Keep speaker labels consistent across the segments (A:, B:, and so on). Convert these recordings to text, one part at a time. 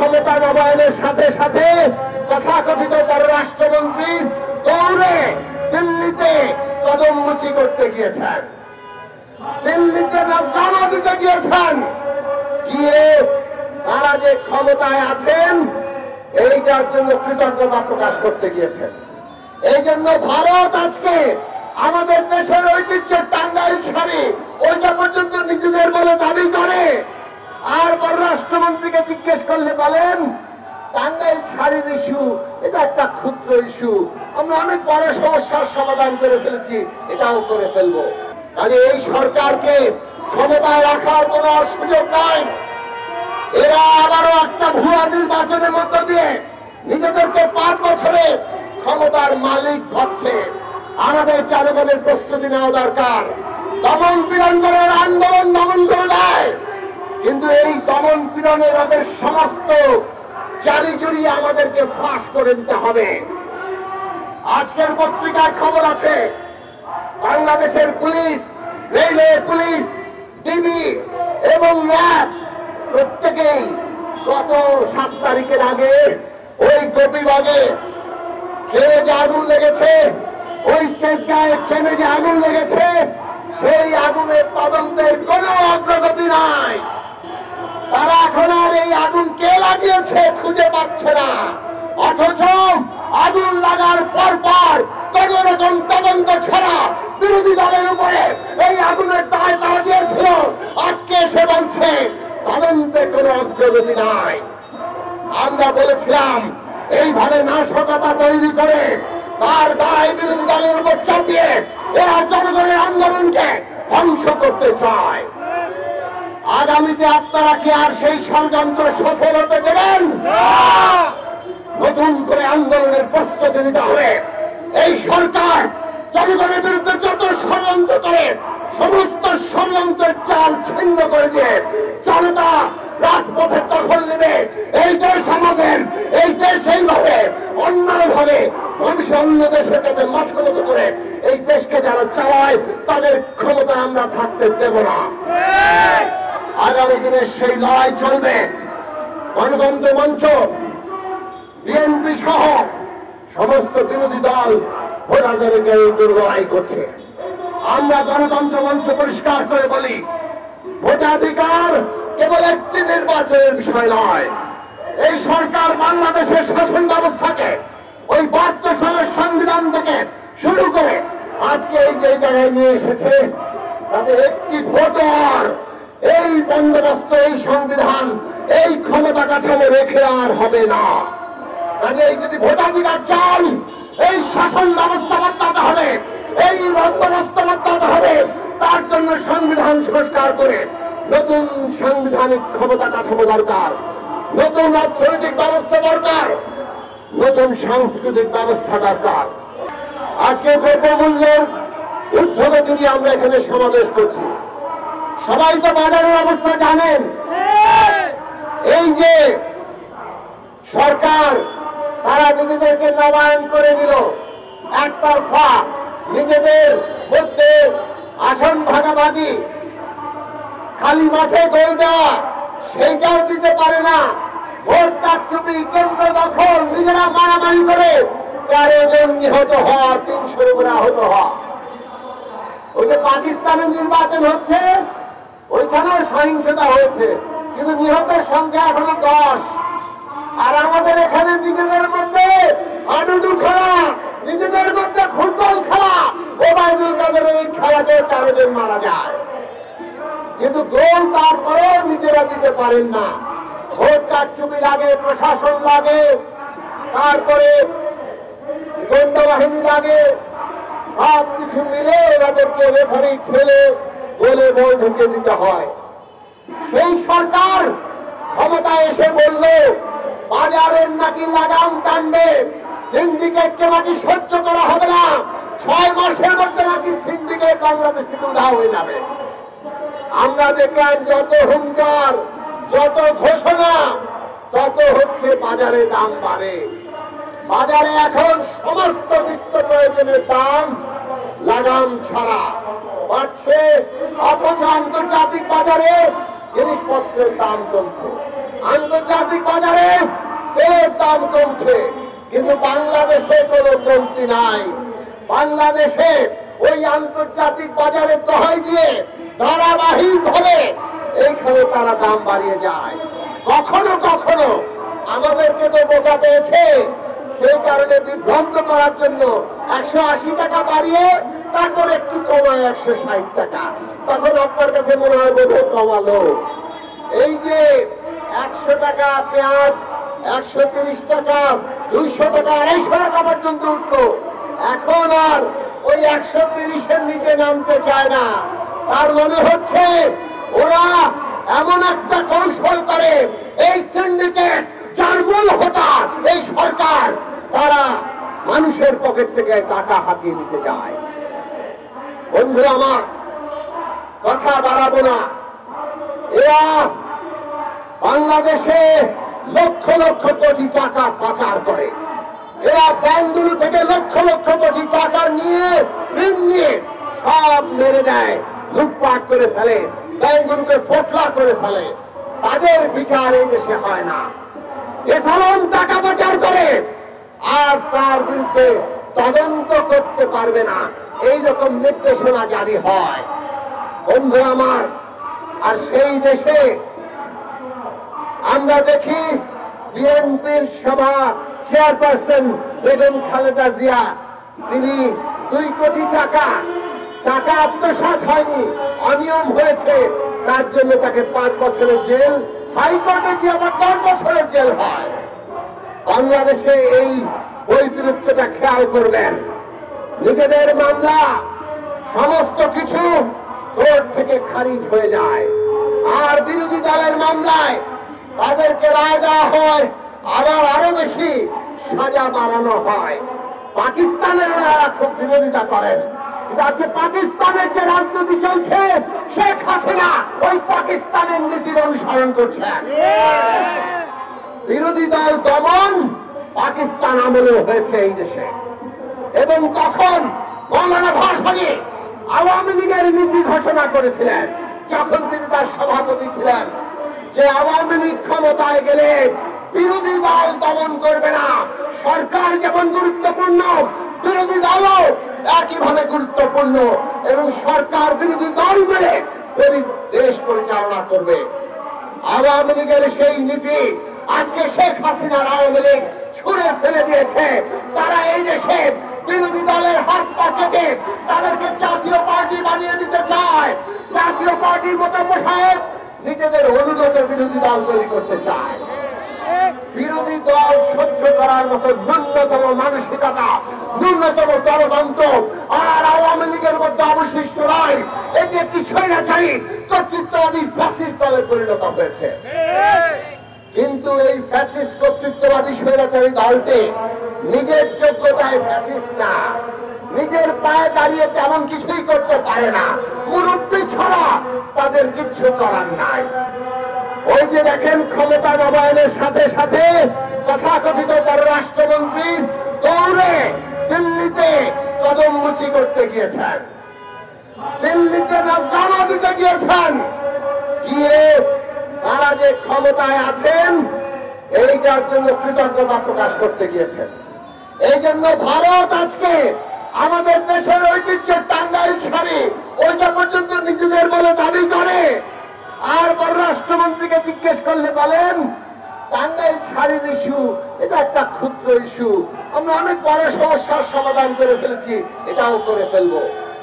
A: ক্ষমতা নবায়নের সাথে সাথে তথাকথিত পররাষ্ট্রমন্ত্রী দৌড়ে দিল্লিতে কদমমুচি করতে গিয়েছেন, দিল্লিতে জমা দিতে গিয়েছেন, গিয়ে তারা যে ক্ষমতায় আছেন এইটার জন্য কৃতজ্ঞতা প্রকাশ করতে গিয়েছেন। এই জন্য ভারত আজকে আমাদের দেশের ঐতিহ্য টাঙ্গাইল শাড়ি ওইটা পর্যন্ত নিজেদের বলে দাবি করে। আর পররাষ্ট্রমন্ত্রীকে জিজ্ঞেস করলে বলেন টাঙ্গাইল শাড়ির ইস্যু এটা একটা ক্ষুদ্র ইস্যু, আমরা অনেক বড় সমস্যার সমাধান করে ফেলেছি, এটাও করে ফেলবো। কাজে এই সরকারকে ক্ষমতায় রাখার কোন সুযোগ নাই। এরা আবারও একটা ভুয়া নির্বাচনের মধ্য দিয়ে নিজেদেরকে 5 বছরে ক্ষমতার মালিক ভাবছে। আমাদের জনগণের প্রস্তুতি নেওয়া দরকার। দমন পীড়ন করে আন্দোলন দমন করে দেয়, কিন্তু এই দমন পীড়নের ওদের সমস্ত জারি জড়িয়ে আমাদেরকে ফাঁস করে দিতে হবে। আজকের পত্রিকার খবর আছে বাংলাদেশের পুলিশ, রেলওয়ে পুলিশ, ডিবি এবং র্যাব প্রত্যেকেই গত 7 তারিখের আগে ওই গোপীবাগে ট্রেনে যে আগুন লেগেছে, ওই ট্রেনে যে আগুন লেগেছে সেই আগুনের তদন্তের কোনো অগ্রগতি নাই। তারা এখন আর এই আগুন কে লাগিয়েছে খুঁজে পাচ্ছে না, অথচ আগুন লাগার পর কোন রকম তদন্ত ছাড়া বিরোধী দলের উপরে এই আগুনের দায় তারা দিয়েছিল। আজকে সে বলছে তদন্তে কোনো অগ্রগতি নাই। আমরা বলেছিলাম এইভাবে নাশকতা তৈরি করে তার দায় বিরোধী দলের উপর চাপিয়ে এরা জনগণের আন্দোলনকে ধ্বংস করতে চায়। আগামীতে আপনারা কি আর সেই ষড়যন্ত্র সফল হতে দেবেন? নতুন করে আন্দোলনের প্রস্তুতি নিতে হবে। এই সরকার জনগণের বিরুদ্ধে যত ষড়যন্ত্র করে সমস্ত ষড়যন্ত্রের চাল ছিন্ন করে দিয়ে জনতা রাজপথের দখল নেবে। এই দেশ আমাদের, এই দেশ এইভাবে অন্যায়ভাবে মানুষ অন্য দেশের কাছে মাথা নত করে এই দেশকে যারা চালায় তাদের ক্ষমতা আমরা থাকতে দেব না। আগামী দিনে সেই লড়াই চলবে। গণতন্ত্র মঞ্চ, বিএনপি সহ সমস্ত বিরোধী দল ভোটারদেরকে লড়াই করছে। আমরা গণতন্ত্র মঞ্চ পরিষ্কার করে বলি, ভোটাধিকার কেবল একটি নির্বাচনের বিষয় নয়। এই সরকার বাংলাদেশের শাসন ব্যবস্থাকে ওই 72 সালের সংবিধান থেকে শুরু করে আজকে এই যে জায়গায় নিয়ে এসেছে, তাদের একটি ভোটার এই বন্দোবস্ত, এই সংবিধান, এই ক্ষমতা কাঠামো রেখে আর হবে না। কাজে যদি ভোটাধিকার চান, এই শাসন ব্যবস্থা বদলাতে হবে, এই বন্দোবস্ত বদলাতে হবে। তার জন্য সংবিধান সংস্কার করে নতুন সাংবিধানিক ক্ষমতা কাঠামো দরকার, নতুন অর্থনৈতিক ব্যবস্থা দরকার, নতুন সাংস্কৃতিক ব্যবস্থা দরকার। আজকে দ্রব্যমূল্যের ঊর্ধ্বগতি নিয়ে আমরা এখানে সমাবেশ করছি। সবাই তো বাজারের অবস্থা জানেন। এই যে সরকার তারা নিজেদেরকে নবায়ন করে দিল, একতরফা নিজেদের মধ্যে আসন ভাগাভাগি, খালি মাঠে গোল দেওয়া সেইটাও দিতে পারে না। ভোট কারচুপি, কেন্দ্র দখল, নিজেরা মারামারি করে 13 জন নিহত হওয়া, 300 উপরে আহত হওয়া। ওই যে পাকিস্তানের নির্বাচন হচ্ছে ওইখানেও সহিংসতা হয়েছে, কিন্তু নিহতের সংখ্যা এখনো 10। আর আমাদের এখানে নিজেদের মধ্যে হাডুডু খেলা, নিজেদের মধ্যে ফুটবল খেলা, ওবায়দুল কাদেরের এই খেলাতে 13 জন মারা যায়, কিন্তু গোল তারপরেও নিজেরা দিতে পারেন না। ভোট কারচুপি লাগে, প্রশাসন লাগে, তারপরে গোয়েন্দা বাহিনী লাগে, সব কিছু মিলে ওনাদেরকে রেফারি ঠেলে গোলে বল ঢুকে দিতে হয়। সেই সরকার ক্ষমতায় এসে বলল বাজারের নাকি লাগাম টানবে, সিন্ডিকেটকে নাকি সহ্য করা হবে না, 6 মাসের মধ্যে নাকি সিন্ডিকেট বাংলাদেশ থেকে উধাও হয়ে যাবে। আমরা দেখলাম যত হুঙ্কার, যত ঘোষণা, তত হচ্ছে বাজারে দাম বাড়ে। বাজারে এখন সমস্ত নিত্য প্রয়োজনের দাম লাগাম ছাড়া বাড়ছে, অথচ আন্তর্জাতিক বাজারে জিনিসপত্রের দাম চলছে। আন্তর্জাতিক বাজারে তেলের দাম কমছে, কিন্তু বাংলাদেশে কোনো কমতি নাই। বাংলাদেশে ওই আন্তর্জাতিক বাজারে দহাই দিয়ে ধারাবাহিক ভাবে এইখানে তারা দাম বাড়িয়ে যায়। কখনো কখনো আমাদেরকে তো বোকা পেয়েছে, সেই কারণে বিভ্রান্ত করার জন্য 180 টাকা বাড়িয়ে তারপর একটু কমায় 160 টাকা। তখন আপনার কাছে মনে হয় বোধহয় কমালো। এই যে 100 টাকা পেঁয়াজ, 130 টাকা, 200 টাকা, 250 টাকা পর্যন্ত উঠলো, এখন আর ওই 130-এর নিচে নামতে চায় না। তার মনে হচ্ছে ওরা এমন একটা কৌশল করে, এই সিন্ডিকেট যার মূল হোতা এই সরকার, তারা মানুষের পকেট থেকে টাকা হাতিয়ে নিতে যায়। বন্ধু আমার, কথা বাড়াবো না। এরা বাংলাদেশে লক্ষ লক্ষ কোটি টাকা পাচার করে। এরা ব্যাংকগুলো থেকে লক্ষ লক্ষ কোটি টাকা নিয়ে ঋণ নিয়ে সব মেরে দেয়, লুটপাট করে ফেলে, ব্যাংকগুলোকে ফোকলা করে ফেলে। তাদের বিচার এই দেশে হয় না। এসালাম টাকা পাচার করে, আজ তার বিরুদ্ধে তদন্ত করতে পারবে না, এইরকম নির্দেশনা জারি হয়। বন্ধু আমার, আর সেই দেশে আমরা দেখি বিএনপির সভা চেয়ারপারসন বেগম খালেদা জিয়া, তিনি 2 কোটি টাকা আত্মসাৎ হয়নি, অনিয়ম হয়েছে, তার জন্য তাকে 5 বছরের জেল, হাইকোর্টে গিয়ে আবার 10 বছরের জেল হয়। বাংলাদেশে এই বৈপরীত্যটা খেয়াল করবেন। নিজেদের মামলা সমস্ত কিছু কোর্ট থেকে খারিজ হয়ে যায়, আর বিরোধী দলের মামলায় তাদেরকে রায় দেওয়া হয়, আবার আরো বেশি সাজা বাড়ানো হয়। পাকিস্তানের ওনারা খুব বিরোধিতা করেন, কিন্তু আজকে পাকিস্তানের যে রাজনীতি চলছে, শেখ হাসিনা ওই পাকিস্তানের নীতির অনুসরণ করছেন। বিরোধী দল দমন পাকিস্তান আমলে হয়েছে এই দেশে, এবং তখন মৌলানা ভাসানী আওয়ামী লীগের নীতি ঘোষণা করেছিলেন, যখন তিনি তার সভাপতি ছিলেন, যে আওয়ামী লীগ ক্ষমতায় গেলে বিরোধী দল দমন করবে না। সরকার যেমন গুরুত্বপূর্ণ, বিরোধী দলও একইভাবে গুরুত্বপূর্ণ, এবং সরকার বিরোধী দল মিলে দেশ পরিচালনা করবে। আওয়ামী লীগের সেই নীতি আজকে শেখ হাসিনার আওয়ামী লীগ ছুঁড়ে ফেলে দিয়েছে। তারা এই দেশে বিরোধী দলের হাত পা কেটে তাদেরকে জাতীয় পার্টি বানিয়ে দিতে চায়। জাতীয় পার্টির মতো মোশায়েক নিজেদের অনুগত বিরোধী দল তৈরি করতে চায়। বিরোধী দল সহ্য করার মতো ন্যূনতম মানসিকতা, ন্যূনতম গণতন্ত্র আর আওয়ামী লীগের মধ্যে অবশিষ্ট নয়। এটি একটি স্বৈরাচারী কর্তৃত্ববাদী ফ্যাসিস্ট দলে পরিণত হয়েছে। কিন্তু এই ফ্যাসিস্ট কর্তৃত্ববাদী স্বৈরাচারী দলটি নিজের যোগ্যতায় ফ্যাসিস্ট না, নিজের পায়ে দাঁড়িয়ে তেমন কিছুই করতে পারে না। মুরব্বী ছাড়া তাদের কিচ্ছু করার নাই। ওই যে দেখেন, ক্ষমতা নবায়নের সাথে সাথে তথাকথিত পররাষ্ট্রমন্ত্রী দৌড়ে দিল্লিতে কদমমুচি করতে গিয়েছেন, দিল্লিতে রাজনামা দিতে গিয়েছেন, গিয়ে তারা যে ক্ষমতায় আছেন এইটার জন্য কৃতজ্ঞতা প্রকাশ করতে গিয়েছেন। এই জন্য ভারত আজকে আমাদের দেশের ঐতিহ্যের টাঙ্গাইল শাড়ি ওইটা পর্যন্ত নিজেদের বলে দাবি করে। আর পররাষ্ট্রমন্ত্রীকে জিজ্ঞেস করলে বলেন টাঙ্গাইল শাড়ির ইস্যু এটা একটা ক্ষুদ্র ইস্যু, আমরা অনেক বড় সমস্যার সমাধান করে ফেলেছি, এটাও করে ফেলবো।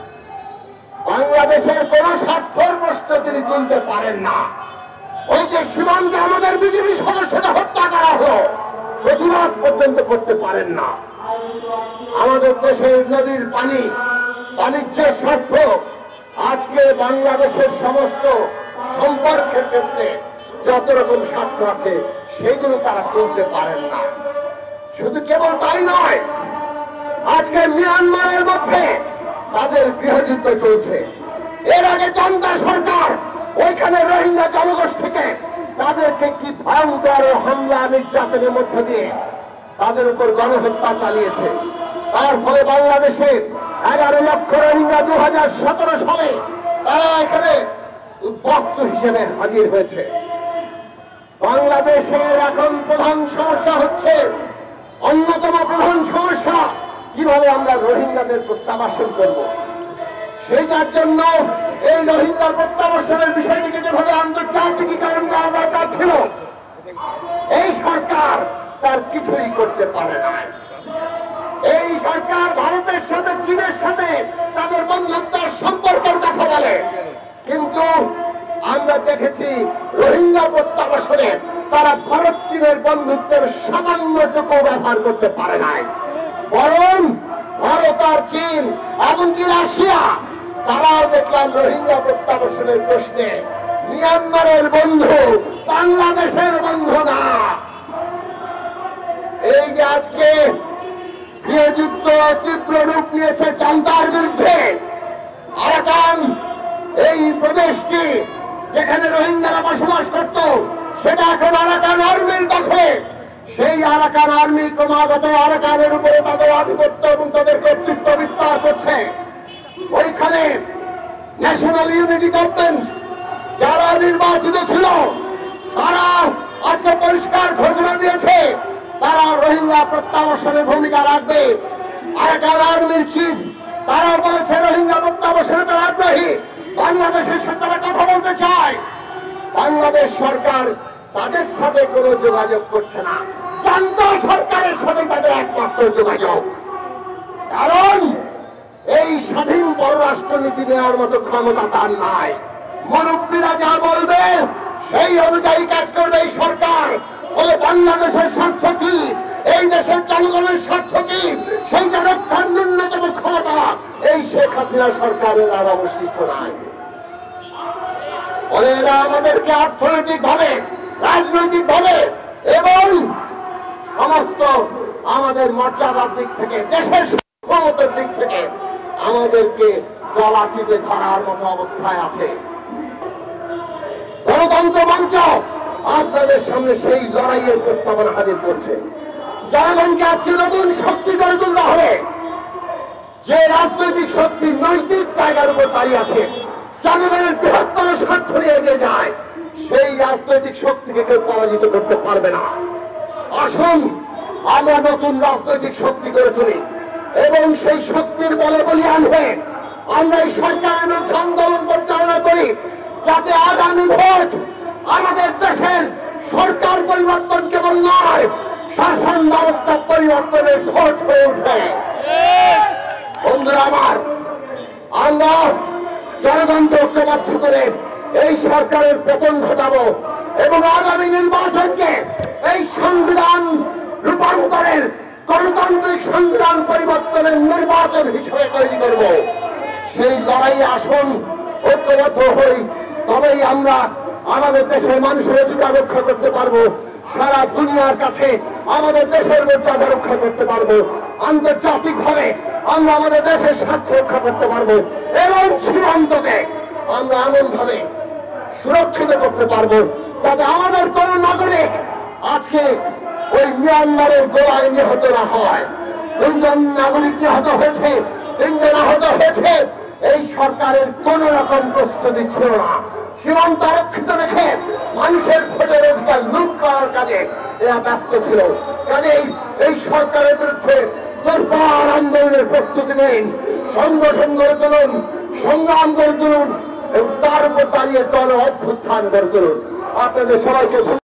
A: বাংলাদেশের কোন স্বার্থের প্রশ্ন তিনি তুলতে পারেন না। ওই যে সীমান্তে আমাদের বিজেপি সদস্যটা হত্যা করা হলো, প্রতিবাদ পর্যন্ত করতে পারেন না। আমাদের দেশের নদীর পানি, বাণিজ্যের স্বার্থ, আজকে বাংলাদেশের সমস্ত সম্পর্কের ক্ষেত্রে যত রকম স্বার্থ আছে সেগুলো তারা তুলতে পারেন না। শুধু কেবল তাই নয়, আজকে মিয়ানমারের মধ্যে তাদের গৃহযুদ্ধ চলছে। এর আগে জনতা সরকার ওইখানে রোহিঙ্গা জনগোষ্ঠীকে তাদেরকে কি ভয়ঙ্কর হামলা নির্যাতনের মধ্য দিয়ে তাদের উপর গণহত্যা চালিয়েছে। তার ফলে বাংলাদেশে 11 লক্ষ রোহিঙ্গা 2017 সালে তারা এখানে বস্তু হিসেবে হাজির হয়েছে। বাংলাদেশের এখন প্রধান সমস্যা হচ্ছে, অন্যতম প্রধান সমস্যা কিভাবে আমরা রোহিঙ্গাদের প্রত্যাবাসন করব। সেইটার জন্য এই রোহিঙ্গা প্রত্যাবাসনের বিষয়টিকে যেভাবে আন্তর্জাতিকীকরণ করা দরকার ছিল, এই সরকার তার কিছুই করতে পারে না। এই সরকার ভারতের সাথে, চীনের সাথে তাদের বন্ধুত্বের সম্পর্কের কথা বলে, কিন্তু আমরা দেখেছি রোহিঙ্গা প্রত্যাবাসনে তারা ভারত চীনের বন্ধুত্বের সামান্যটুকু ব্যবহার করতে পারে নাই। বরং ভারত আর চীন, এমনকি রাশিয়া, তারাও দেখলাম রোহিঙ্গা প্রত্যাবাসনের প্রশ্নে মিয়ানমারের বন্ধু, বাংলাদেশের বন্ধু না। এই যে আজকে গৃহযুদ্ধ তীব্র রূপ নিয়েছে জনতার বিরুদ্ধে, আরাকান এই প্রদেশটি যেখানে রোহিঙ্গারা বসবাস করত, সেটা এখন আরাকান আর্মির দখলে। সেই আরাকান আর্মি ক্রমাগত আরাকানের উপরে তাদের আধিপত্য এবং তাদের কর্তৃত্ব বিস্তার করছে। ওইখানে ন্যাশনাল ইউনিটি গভর্নমেন্ট যারা নির্বাচিত ছিল, তারা আজকে পরিষ্কার ঘোষণা দিয়েছে তারা রোহিঙ্গা প্রত্যাবাসনের ভূমিকা রাখবে। আরাকান আর্মির চিফ তারা বলেছে রোহিঙ্গা প্রত্যাবাসনে তারা আগ্রহী, বাংলাদেশের সাথে তারা কথা বলতে চায়। বাংলাদেশ সরকার তাদের সাথে কোনো যোগাযোগ করছে না, জান্তা সরকারের সাথে তাদের একমাত্র যোগাযোগ। কারণ এই স্বাধীন পররাষ্ট্রনীতি নেওয়ার মতো ক্ষমতা তার নাই। মুরব্বীরা যা বলবে সেই অনুযায়ী কাজ করবে এই সরকার। ফলে বাংলাদেশের স্বার্থ কি, এই দেশের জনগণের স্বার্থ কি, সেইটা রক্ষার ন্যূনতম ক্ষমতা এই শেখ হাসিনা সরকারের আর অবশিষ্ট নাই। এরা আমাদেরকে অর্থনৈতিক ভাবে, রাজনৈতিক ভাবে এবং সমস্ত আমাদের মর্যাদার দিক থেকে, দেশের ক্ষমতার দিক থেকে আমাদেরকে গলা টিপে ধরার মতো অবস্থায় আছে। গণতন্ত্র মঞ্চ আপনাদের সামনে সেই লড়াইয়ের প্রস্তাবনা হাজির করছে। জনগণকে আজকে নতুন শক্তি গড়ে তুলতে হবে, যে রাজনৈতিক শক্তি নৈতিক জায়গার উপর দাঁড়িয়ে আছে, জনগণের বৃহত্তর স্বার্থ নিয়ে এগিয়ে যায়, সেই রাজনৈতিক শক্তিকে কেউ পরাজিত করতে পারবে না। আসুন আমরা নতুন রাজনৈতিক শক্তি গড়ে তুলি এবং সেই শক্তির বলে বলিয়ান হয়ে আমরা এই সরকারের বিরুদ্ধে আন্দোলন পরিচালনা করি, যাতে আগামী ভোট আমাদের দেশের সরকার পরিবর্তন কেবল নয়, শাসন ব্যবস্থা পরিবর্তনের ভোট হয়ে ওঠে। বন্ধুরা আমার, আমরা জনগণকে ঐক্যবদ্ধ করে এই সরকারের পতন ঘটাবো এবং আগামী নির্বাচনকে এই সংবিধান রূপান্তরের, গণতান্ত্রিক সংবিধান পরিবর্তনের নির্বাচন হিসেবে তৈরি করব। সেই লড়াই আসুন ঐক্যবদ্ধ হই, তবেই আমরা আমাদের দেশের মানুষের অধিকার রক্ষা করতে পারবো, সারা দুনিয়ার কাছে আমাদের দেশের মর্যাদা রক্ষা করতে পারবো, আন্তর্জাতিক ভাবে আমরা আমাদের দেশের স্বার্থ রক্ষা করতে পারবো এবং সীমান্তকে আমরা এমন ভাবে সুরক্ষিত করতে পারবো যাতে আমাদের কোন নাগরিক আজকে ওই মিয়ানমারের গোলায় নিহত না হয়। 3 জন নাগরিক নিহত হয়েছে, 3 জন আহত হয়েছে। এই সরকারের কোন রকম প্রস্তুতি ছিল না। সীমান্ত আরক্ষিত রেখে মানুষের ভোটের অধিকার লুট করার কাজে এরা ব্যস্ত ছিল। কাজেই এই সরকারের বিরুদ্ধে জোরদার আন্দোলনের প্রস্তুতি নেন, সংগঠন গড়ে তুলুন, সংগ্রাম গড়ে তুলুন এবং তার উপর দাঁড়িয়ে গণ অভ্যুত্থান গড়ে তুলুন। আপনাদের সবাইকে